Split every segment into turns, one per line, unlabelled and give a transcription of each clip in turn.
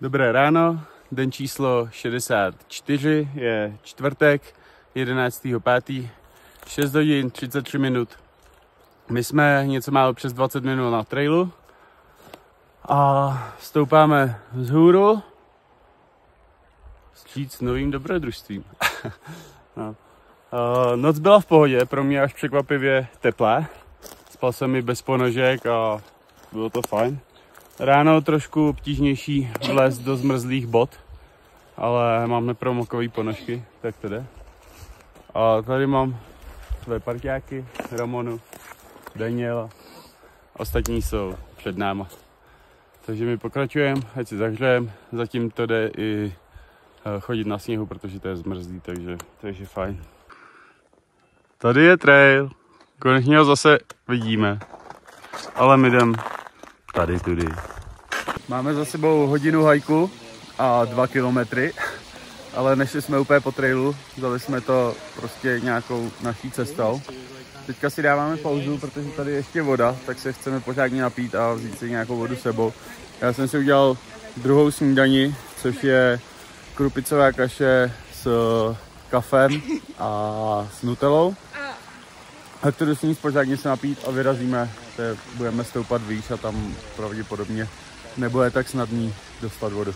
Dobré ráno, den číslo 64, je čtvrtek, 11.5., 6 hodin 33 minut. My jsme něco málo přes 20 minut na trailu a stoupáme vzhůru vstříc novým dobrodružstvím. No. Noc byla v pohodě, pro mě až překvapivě teplé. Spal jsem mi bez ponožek a bylo to fajn. Ráno trošku obtížnější vlézt do zmrzlých bot, ale mám nepromokové ponožky, tak to jde. A tady mám své parťáky, Ramonu, Daniela, ostatní jsou před náma. Takže my pokračujeme, ať si zahřejeme, zatím to jde i chodit na sněhu, protože to je zmrzlý, takže fajn. Tady je trail, konečně ho zase vidíme, ale my jdem tady tudy. Máme za sebou hodinu hajku a 2 kilometry, ale nešli jsme úplně po trailu, vzali jsme to prostě nějakou naší cestou. Teďka si dáváme pauzu, protože tady je ještě voda, tak se chceme pořádně napít a vzít si nějakou vodu sebou. Já jsem si udělal druhou snídani, což je krupicová kaše s kafem a s nutellou. A kterou si nic pořádně se napít a vyrazíme, budeme stoupat výš a tam pravděpodobně nebude tak snadný dostat vodu.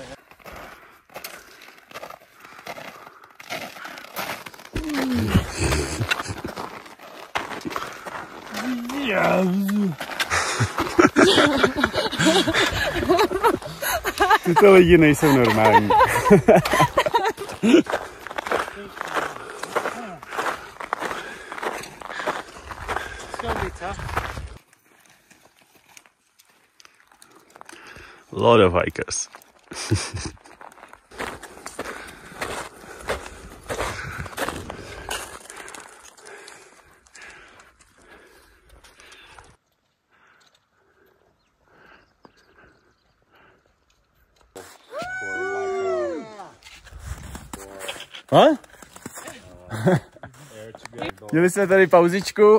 Tyto lidi nejsou normální. Lot of hikers. Huh? Měli jsme tady pauzičku.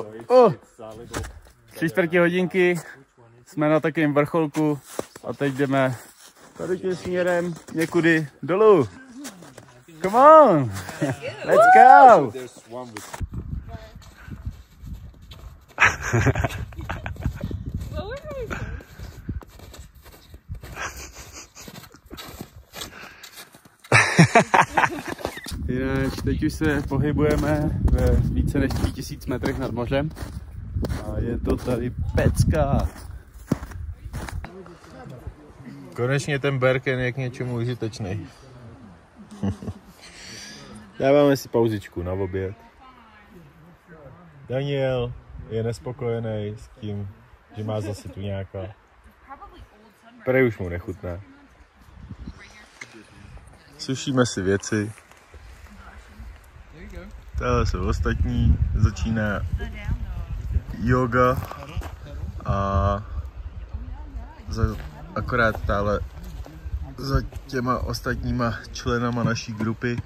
3/4 hodinky. Jsme na takovém vrcholku a teď jdeme tady tím směrem někudy dolů. Come on! Let's go! Jinak teď už se pohybujeme ve více než 3000 metrech nad mořem a je to tady pecka.
Konečně ten Berken je k něčemu užitečný. Dáváme si pauzičku na oběd. Daniel je nespokojený s tím, že má zase tu nějaká. Prej už mu nechutná. Sušíme si věci. Tady jsou ostatní. Začíná yoga a akorát táhle za těma ostatníma členama naší grupy.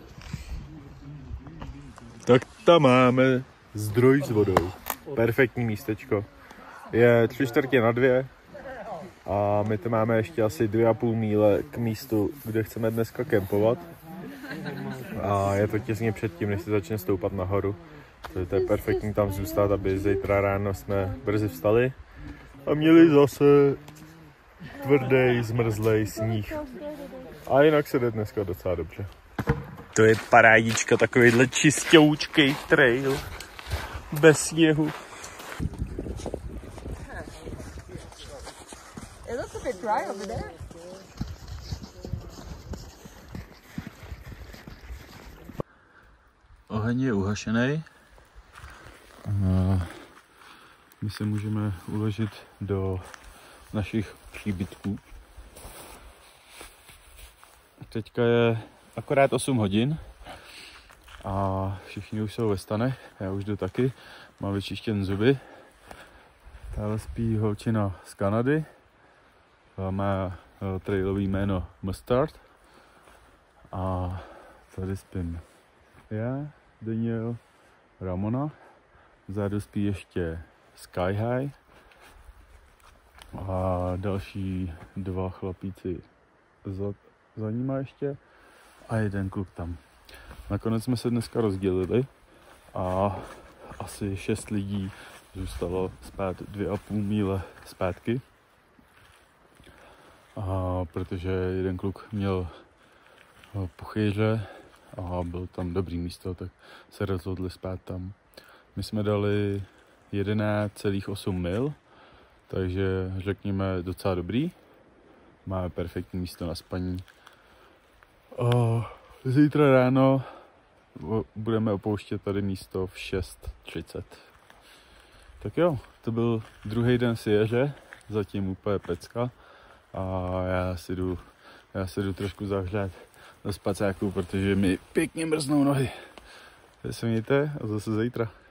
Tak tam máme zdroj s vodou. Perfektní místečko. Je 3/4 a my to máme ještě asi 2,5 míle k místu, kde chceme dneska kempovat. A je to těsně předtím, než se začne stoupat nahoru. To je perfektní tam zůstat, aby zítra ráno jsme brzy vstali a měli zase tvrdý, zmrzlej sníh. A jinak se jde dneska docela dobře.
To je parádička, takovýhle čistoučkej trail. Bez sněhu. Oheň je uhašený. My se můžeme uložit do našich příbytků. Teďka je akorát 8 hodin a všichni už jsou ve stanech, já už jdu taky, mám vyčištěn zuby. Tady spí holčina z Kanady, má trailový jméno Mustard a tady spím já, Daniel, Ramona, vzadu spí ještě Sky High a další dva chlapíci za nima ještě a jeden kluk tam. Nakonec jsme se dneska rozdělili a asi 6 lidí zůstalo spát 2,5 míle zpátky. Protože jeden kluk měl puchýře a byl tam dobrý místo, tak se rozhodli spát tam. My jsme dali 11,8 mil, takže řekněme docela dobrý. Máme perfektní místo na spaní. Zítra ráno budeme opouštět tady místo v 6:30. Tak jo, to byl druhý den Sierže, zatím úplně pecka. A já si jdu trošku zahřát do spacáku, protože mi pěkně mrznou nohy. Tak se mějte a zase zítra.